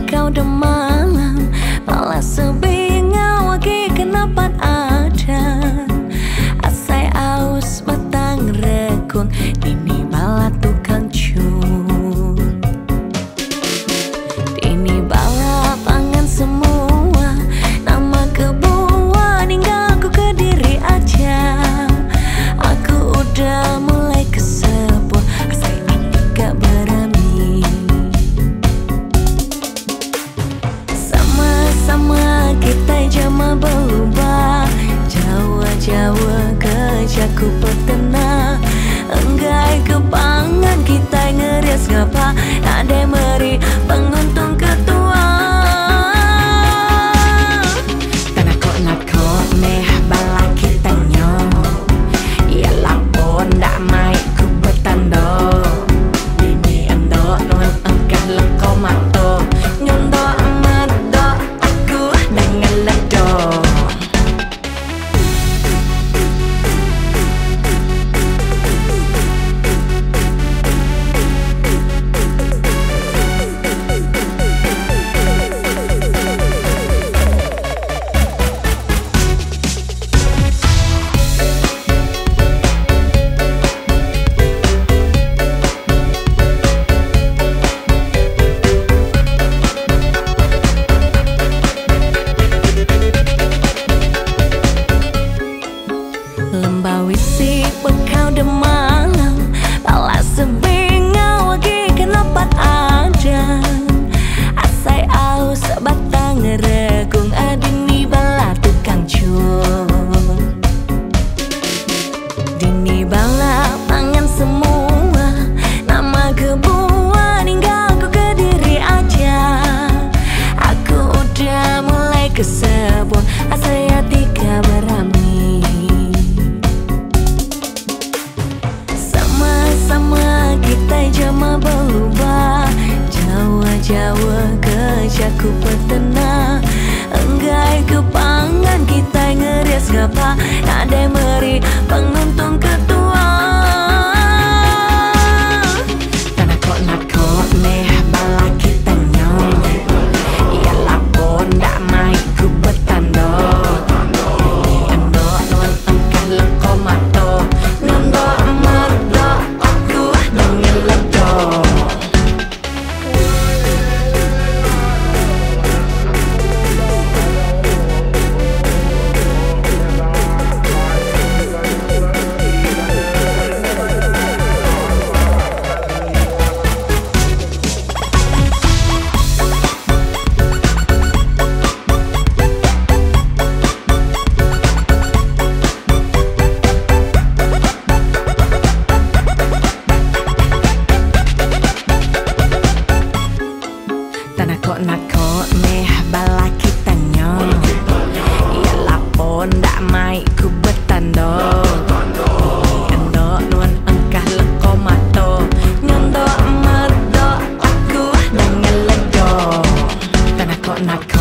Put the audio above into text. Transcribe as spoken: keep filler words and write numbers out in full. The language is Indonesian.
bekau udah malam, malah sepi ngawaki kenapa ada. Asai aus batang rekun, dini bala tukang cun. Dini bala pangan semua, nama kebuah ninggal aku ke diri aja. Aku udah mulai kesebut, asai gak berani. Sama-sama kita jama berubah, Jawa-Jawa kejaku petena. Enggai kepangan kita ngerias ngapa, ada meri penguntung ketua. Tanah kok nak kok meh bala kita nyo, ya lapon dak mai ku petando. Ini endo nuan engkah leko mato, nyondo amato aku dengan ledo. Lembah wisi bekau udah malam, pala sepi ngawaki kenapa ada. Asai aus batang regung, adini bala tukang cun. Dini bala pangan semua, nama kebuah ninggal aku ke diri aja. Aku udah mulai kesebut, asai hati gak berani. Sama kita jama berubah, Jawa-Jawa kejaku petena. Enggai kepangan kita ngerias ngapa, ada meri penguntung ketua. Tanah kok nak kok meh bala kita nyo, ya lapon dak mai ku petando. Ini endo nuan engkah leko mato, nyondo amato aku dengan ledo. Tanah kok nak kok meh bala kita nyo, ya lapon dak mai ku betando. Ini endo nuan engkah leko mato, nyondo amato aku dengan ledo. Tanah kok nak kok